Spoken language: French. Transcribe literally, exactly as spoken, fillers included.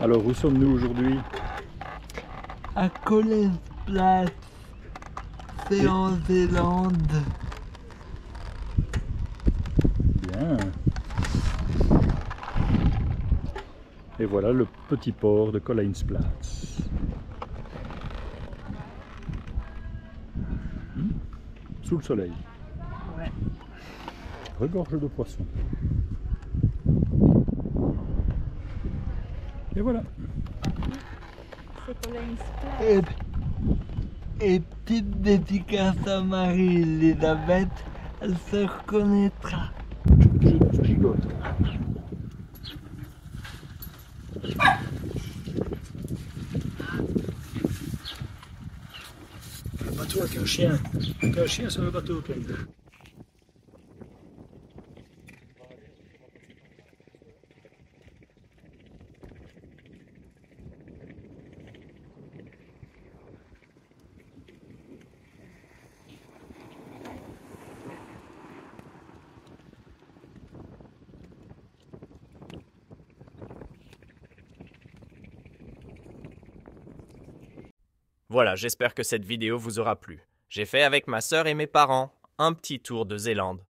Alors, où sommes-nous aujourd'hui? À Kolensplatz, c'est Et- en Zélande. Bien. Et voilà le petit port de Kolensplatz. Hmm. Sous le soleil. Ouais. Regorge de poissons. Et voilà. C'est Kolensplatz. Et, et petite dédicace à Marie-Elisabeth, elle se reconnaîtra. Je gigote. Le bateau avec un chien. Avec un chien sur le bateau. Voilà, j'espère que cette vidéo vous aura plu. J'ai fait avec ma sœur et mes parents un petit tour de Zélande.